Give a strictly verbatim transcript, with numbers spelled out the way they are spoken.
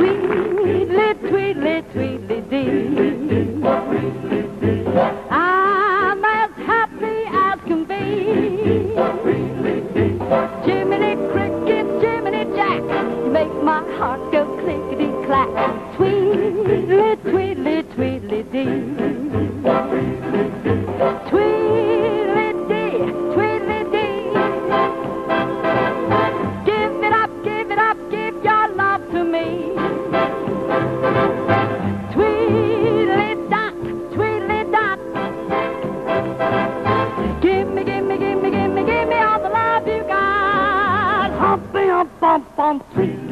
Tweedle, Tweedle, Tweedle Dee. I'm as happy as can be. Jiminy Cricket, Jiminy Jack, make my heart go clickety-clack. Tweedle, Tweedle, Tweedle Dee. Tweedle Dee, Tweedle Dee. Give it up, give it up, give your love to me. Tweedle dot, Tweedle dot. Give me, give me, give me, give me, give me all the love you got. Humpy, hump, bump, bump, Tweedle.